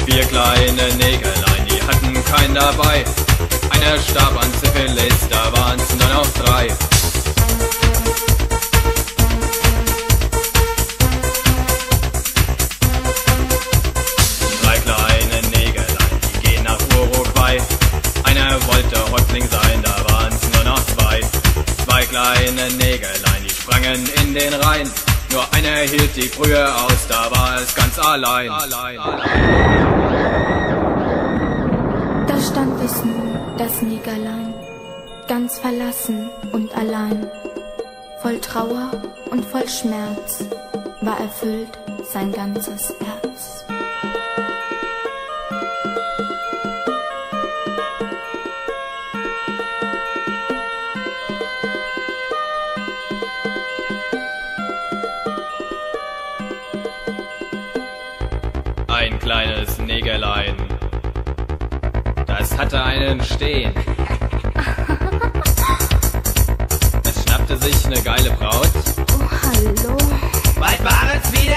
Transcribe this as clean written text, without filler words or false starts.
4 kleine Nägelein, die hatten keinen dabei. Einer starb an Syphilis, da waren's nur noch 3. Einer wollte Häuptling sein, da waren's nur noch 2. 2 kleine Nägelein, die sprangen in den Rhein. Nur einer hielt die Brühe aus, da war es ganz allein. Da stand es nun, das Nägerlein, ganz verlassen und allein. Voll Trauer und voll Schmerz war erfüllt sein ganzes Herz. Ein kleines Nägerlein, das hatte einen Stehen. Es schnappte sich eine geile Braut. Oh, hallo. Bald war es wieder